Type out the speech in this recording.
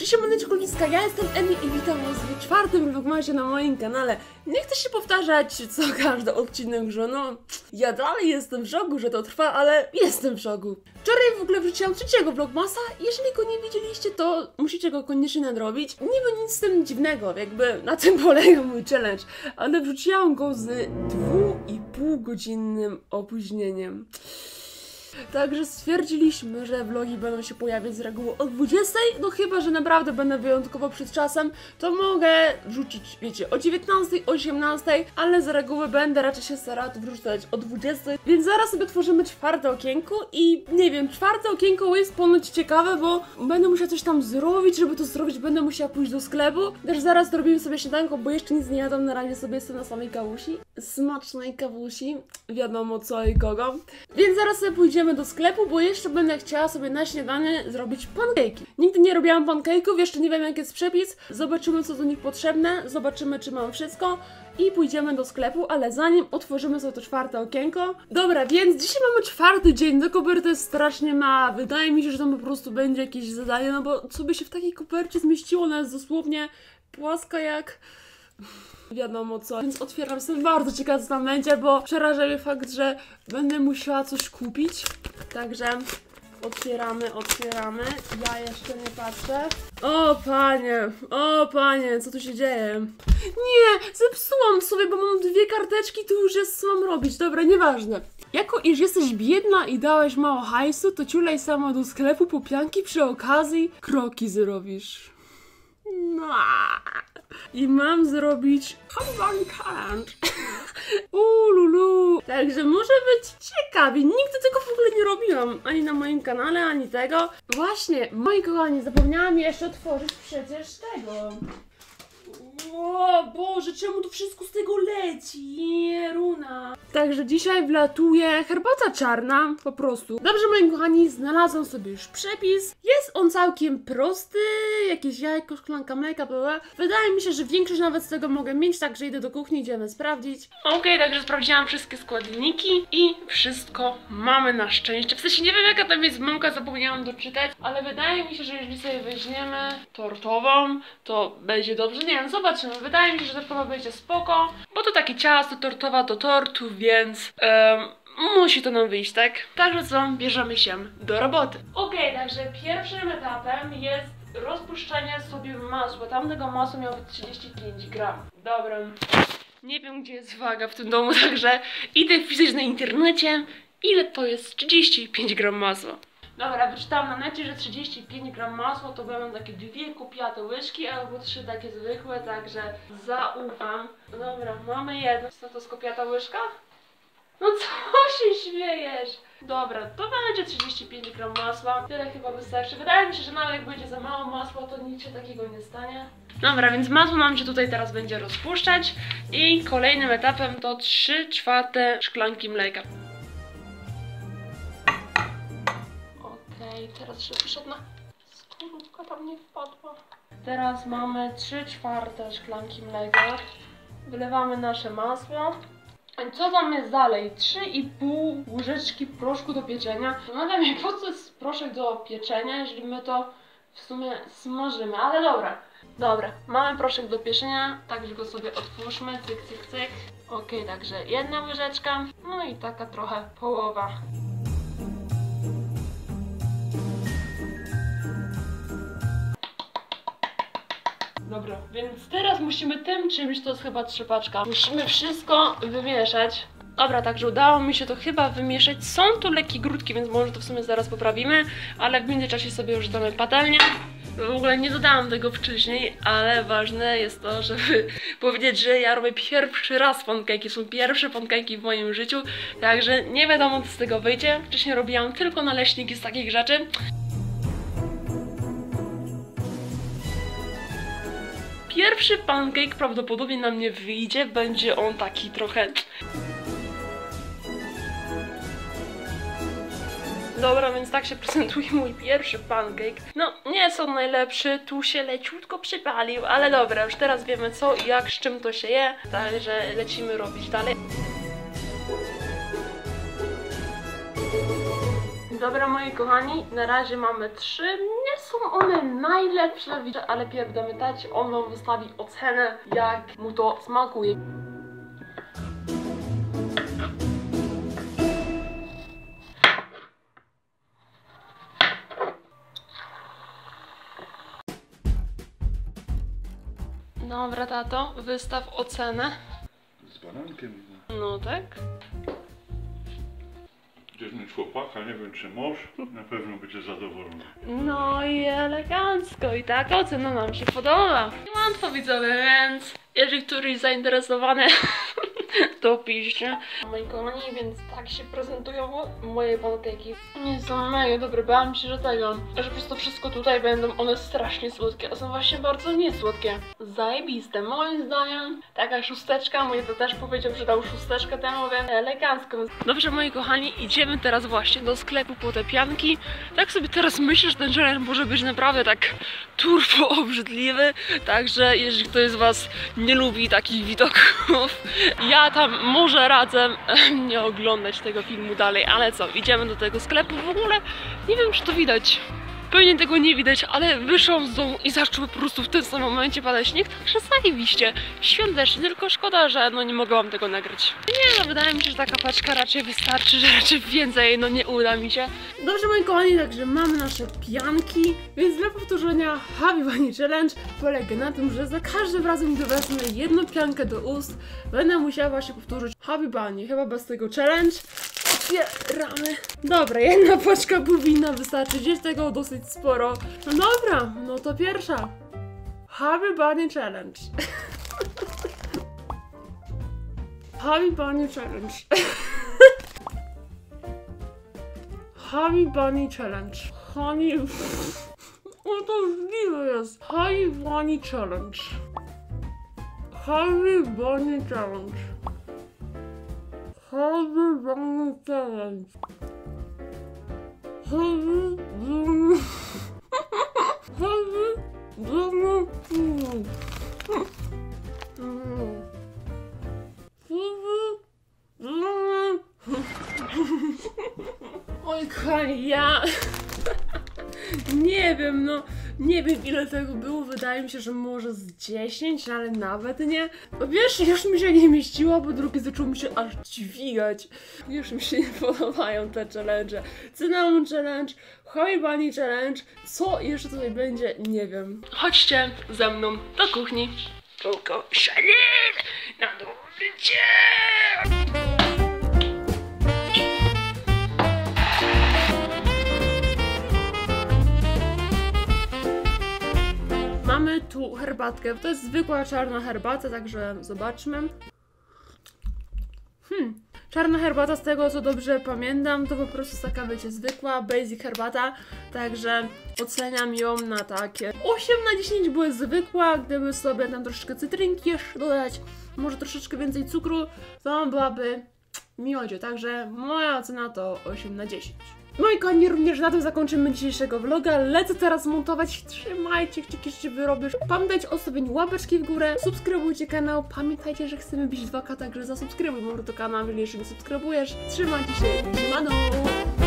siemaneczko ludziska, ja jestem Emi i witam was w czwartym vlogmasie na moim kanale. Nie chcę się powtarzać co każdy odcinek, że no, ja dalej jestem w szoku, że to trwa, ale jestem w szoku. Wczoraj w ogóle wrzuciłam trzeciego vlogmasa, jeżeli go nie widzieliście, to musicie go koniecznie nadrobić. Niby nic z tym dziwnego, jakby na tym polega mój challenge, ale wrzuciłam go z 2,5-godzinnym opóźnieniem. Także stwierdziliśmy, że vlogi będą się pojawiać z reguły o 20, no chyba, że naprawdę będę wyjątkowo przed czasem, to mogę wrzucić, wiecie, o 19, o 18, ale z reguły będę raczej się starała to wrzucać o 20, więc zaraz sobie tworzymy czwarte okienko i nie wiem, czwarte okienko jest ponoć ciekawe, bo będę musiała coś tam zrobić, żeby to zrobić, będę musiała pójść do sklepu, też zaraz zrobimy sobie śniadanko, bo jeszcze nic nie jadam, na razie sobie jestem na samej kawusi, smacznej kawusi, wiadomo co i kogo, więc zaraz sobie pójdziemy do sklepu, bo jeszcze będę chciała sobie na śniadanie zrobić pancake'i. Nigdy nie robiłam pancake'ów, jeszcze nie wiem jaki jest przepis, zobaczymy co do nich potrzebne, zobaczymy czy mam wszystko i pójdziemy do sklepu, ale zanim otworzymy sobie to czwarte okienko. Dobra, więc dzisiaj mamy czwarty dzień, ta koperta jest strasznie mała, wydaje mi się, że tam po prostu będzie jakieś zadanie, no bo co by się w takiej kopercie zmieściło, ona jest dosłownie płaska jak... wiadomo co, więc otwieram, jestem bardzo ciekawa co tam będzie, bo przeraża mnie fakt, że będę musiała coś kupić, także otwieramy, ja jeszcze nie patrzę. O panie, co tu się dzieje? Nie, zepsułam sobie, bo mam dwie karteczki, tu już jest co mam robić, dobra, nieważne. Jako iż jesteś biedna i dałeś mało hajsu, to ciulej sama do sklepu po pianki, przy okazji kroki zrobisz. No. I mam zrobić Can't. Lulu. Także może być ciekawie. Nigdy tego w ogóle nie robiłam. Ani na moim kanale, ani tego. Właśnie, moi kochani, zapomniałam jeszcze otworzyć przecież tego. O Boże, czemu to wszystko z tego leci? Runa. Także dzisiaj wlatuje herbata czarna, po prostu. Dobrze, moi kochani, znalazłam sobie już przepis. Jest on całkiem prosty, jakieś jajko, szklanka mleka, bla. Wydaje mi się, że większość nawet z tego mogę mieć, także idę do kuchni, idziemy sprawdzić. Okej, także sprawdziłam wszystkie składniki i wszystko mamy na szczęście. W sensie nie wiem jaka tam jest mąka, zapomniałam doczytać, ale wydaje mi się, że jeżeli sobie weźmiemy tortową, to będzie dobrze. Nie wiem, zobaczymy. Wydaje mi się, że tortowa będzie spoko, bo to takie ciasto, tortowa do tortu, więc musi to nam wyjść, tak? Także co, bierzemy się do roboty. Okej, także pierwszym etapem jest rozpuszczenie sobie masła. Tamtego masła miało być 35 gram. Dobra. Nie wiem, gdzie jest waga w tym domu, także idę wpisać na internecie, ile to jest 35 gram masła. Dobra, wyczytałam na necie, że 35 gram masła to będą takie 2 kupiate łyżki albo 3 takie zwykłe, także zaufam. Dobra, mamy jedno. Co to skopiata łyżka? No co się śmiejesz? Dobra, to będzie 35 gram masła. Tyle chyba wystarczy. Wydaje mi się, że nawet jak będzie za mało masła, to nic się takiego nie stanie. Dobra, więc masło nam się tutaj teraz będzie rozpuszczać i kolejnym etapem to 3/4 szklanki mleka. Teraz żeby żadna skorupka tam nie wpadła. Teraz mamy 3/4 szklanki mleka. Wylewamy nasze masło. I co tam jest dalej? 3,5 łyżeczki proszku do pieczenia. Zastanawiam się, po co jest proszek do pieczenia, jeżeli my to w sumie smażymy, ale dobra. Dobra, mamy proszek do pieczenia, także go sobie otwórzmy, cyk, cyk, cyk. Okej, także 1 łyżeczka, no i taka trochę połowa. Dobra, więc teraz musimy tym czymś, to jest chyba trzepaczka. Musimy wszystko wymieszać. Dobra, także udało mi się to chyba wymieszać. Są tu lekkie grudki, więc może to w sumie zaraz poprawimy, ale w międzyczasie sobie już damy patelnię. W ogóle nie dodałam tego wcześniej, ale ważne jest to, żeby powiedzieć, że ja robię pierwszy raz pancake'i. Są pierwsze pancake'i w moim życiu, także nie wiadomo co z tego wyjdzie. Wcześniej robiłam tylko naleśniki z takich rzeczy. Pierwszy pancake prawdopodobnie na mnie wyjdzie, będzie on taki trochę... Dobra, więc tak się prezentuje mój pierwszy pancake. No, nie jest on najlepszy, tu się leciutko przypalił, ale dobra, już teraz wiemy co i jak, z czym to się je, także lecimy robić dalej. Dobra, moi kochani, na razie mamy 3 są one najlepsze, ale pierw damy dać, on wam wystawi ocenę, jak mu to smakuje. Dobra, tato, wystaw ocenę. Z banankiem. No tak. Gdzieś mieć chłopaka, nie wiem czy mąż, na pewno będzie zadowolony. No i elegancko, i tak ocena nam się podoba. Łatwo widzowie, więc jeżeli któryś zainteresowany, to piszcie. Moi kochani, więc tak się prezentują moje pancake'i. Nie są mega dobre, bałam się, że przez to wszystko tutaj będą one strasznie słodkie, a są właśnie bardzo niesłodkie. Zajebiste, moim zdaniem. Taka szósteczka, mój to też powiedział, że dał szósteczkę temu, więc elegancko. Dobrze, moi kochani, idziemy teraz właśnie do sklepu po te pianki. Tak sobie teraz myślę, że ten challenge może być naprawdę tak turbo obrzydliwy, także jeżeli ktoś z was nie lubi takich widoków, ja tam może radzę nie oglądać tego filmu dalej, ale co, idziemy do tego sklepu. W ogóle nie wiem, czy to widać. Pewnie tego nie widać, ale wyszłam z domu i zaczął po prostu w tym samym momencie padać śnieg, także zajebiście. Świątecznie, tylko szkoda, że no nie mogę wam tego nagrać. Nie no, wydaje mi się, że taka paczka raczej wystarczy, że raczej więcej no nie uda mi się. Dobrze, moi kochani, także mamy nasze pianki, więc dla powtórzenia Happy Bunny Challenge polega na tym, że za każdym razem, gdy wezmę jedną piankę do ust, będę musiała właśnie powtórzyć Happy Bunny, chyba bez tego challenge. Otwieramy. Dobra, jedna paczka powinna wystarczyć, jest tego dosyć sporo. No dobra, no to pierwsza. Happy Bunny Challenge. Happy Bunny Challenge. Happy Bunny Challenge. Honey... O, to możliwe jest. Happy Bunny Challenge. Happy Bunny Challenge. Happy Bunny Challenge. Happy Bunny... Happy Bunny Challenge. Oj, kochani, ja... Nie wiem, no... Nie wiem, ile tego było, wydaje mi się, że może z 10, ale nawet nie. Po pierwsze, już mi się nie mieściło, po drugie, zaczął mi się aż dźwigać. Już mi się nie podobają te challenge. Cinnamon Challenge, Happy Bunny Challenge, co jeszcze tutaj będzie, nie wiem. Chodźcie ze mną do kuchni. Tylko szalin na dobrycie! Mamy tu herbatkę, to jest zwykła czarna herbata, także zobaczmy. Czarna herbata, z tego co dobrze pamiętam, to po prostu jest taka, wiecie, zwykła, basic herbata, także oceniam ją na takie 8 na 10, bo jest zwykła. Gdyby sobie tam troszeczkę cytrynki jeszcze dodać, może troszeczkę więcej cukru, to byłaby miodzie, także moja ocena to 8 na 10. Moi kochani, również na tym zakończymy dzisiejszego vloga. Lecę teraz montować. Trzymajcie kciuki, że wy robisz. Pamiętajcie o stawieniu łapeczki w górę. Subskrybujcie kanał. Pamiętajcie, że chcemy bić 2K, także zasubskrybuj może to kanał, jeżeli jeszcze nie subskrybujesz. Trzymajcie się. Siemano!